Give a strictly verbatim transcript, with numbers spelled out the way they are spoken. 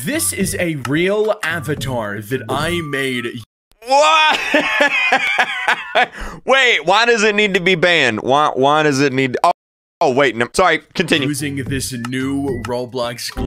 this is a real avatar that I made. What? Wait, why does it need to be banned? Why, why does it need to... Oh, oh wait, no, sorry, continue. Using this new Roblox